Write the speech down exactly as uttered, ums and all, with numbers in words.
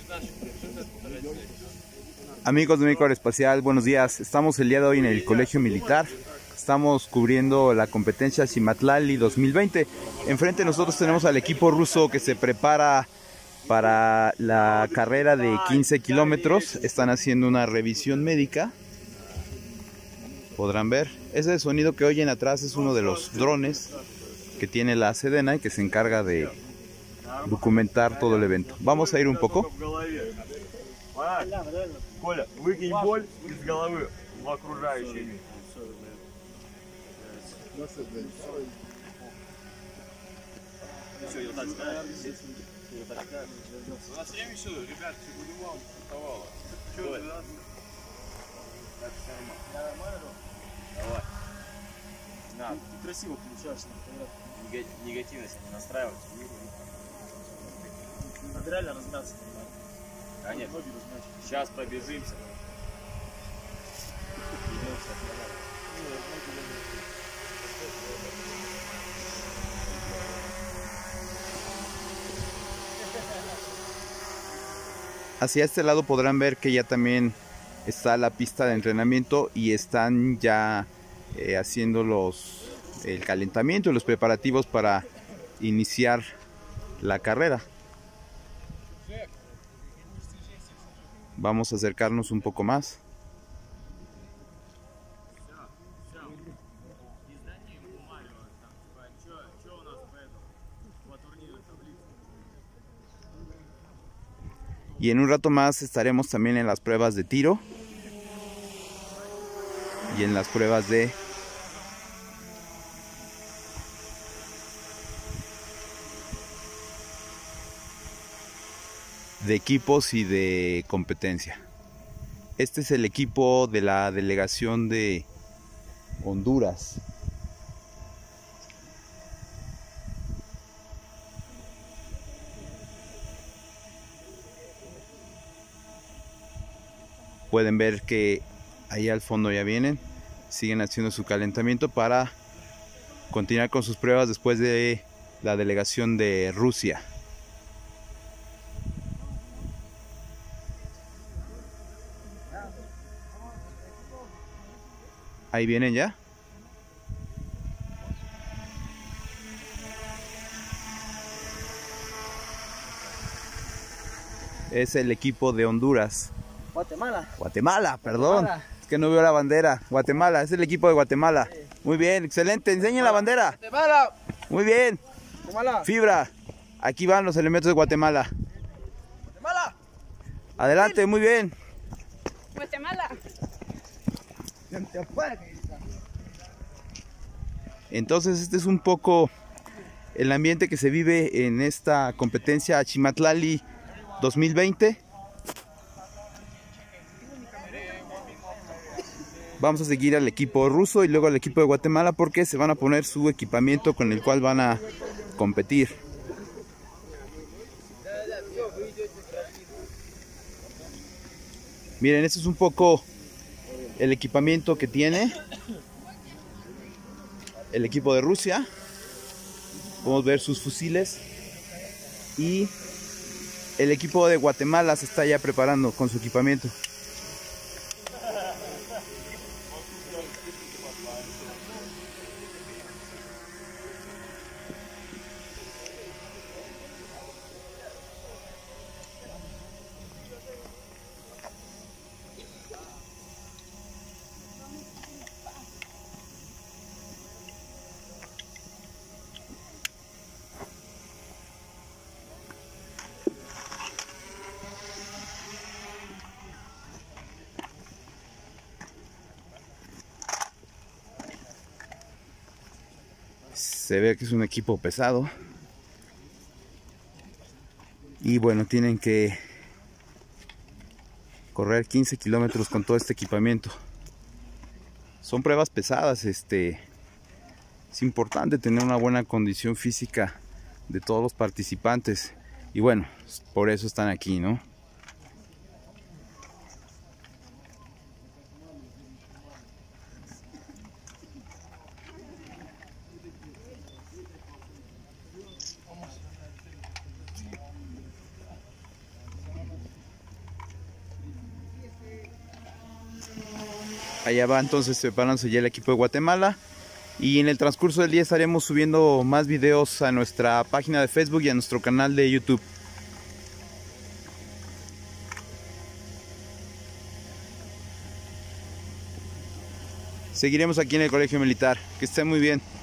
Amigos de México Aeroespacial, buenos días. Estamos el día de hoy en el Colegio Militar. Estamos cubriendo la competencia Ximatlali dos mil veinte. Enfrente de nosotros tenemos al equipo ruso que se prepara para la carrera de quince kilómetros. Están haciendo una revisión médica. Podrán ver. Ese sonido que oyen atrás es uno de los drones que tiene la Sedena y que se encarga de documentar todo el evento. Vamos a ir un poco. Коля, выкинь боль из головы в окружающий мир. У нас время еще, ребят, что вам стартовало? Что двенадцать? Нормально? Давай. На, ты красиво получаешься на фотографии. Негативность не настраивать. Надо реально размяться. Конечно. Сейчас пробежимся. Hacia este lado podrán ver que ya también está la pista de entrenamiento y están ya eh, haciendo los el calentamiento y los preparativos para iniciar la carrera. Vamos a acercarnos un poco más. Y en un rato más estaremos también en las pruebas de tiro y en las pruebas de de equipos y de competencia. Este es el equipo de la delegación de Honduras. Pueden ver que ahí al fondo ya vienen, siguen haciendo su calentamiento para continuar con sus pruebas después de la delegación de Rusia. Ahí vienen ya. Es el equipo de Honduras. Guatemala. Guatemala, perdón. Guatemala. Es que no veo la bandera. Guatemala, es el equipo de Guatemala. Sí. Muy bien, excelente. Enseñen la bandera. Guatemala. Muy bien. Guatemala. Fibra. Aquí van los elementos de Guatemala. Guatemala. Adelante, muy bien. Guatemala. Entonces este es un poco el ambiente que se vive en esta competencia Ximatlali dos mil veinte. Vamos a seguir al equipo ruso y luego al equipo de Guatemala porque se van a poner su equipamiento con el cual van a competir. Miren, este es un poco el equipamiento que tiene el equipo de Rusia. Podemos ver sus fusiles. Y el equipo de Guatemala se está ya preparando con su equipamiento. Se ve que es un equipo pesado. Y bueno, tienen que correr quince kilómetros con todo este equipamiento. Son pruebas pesadas. Este, es importante tener una buena condición física de todos los participantes. Y bueno, por eso están aquí, ¿no? Allá va entonces preparándose ya el equipo de Guatemala. Y en el transcurso del día estaremos subiendo más videos a nuestra página de Facebook y a nuestro canal de YouTube. Seguiremos aquí en el Colegio Militar. Que estén muy bien.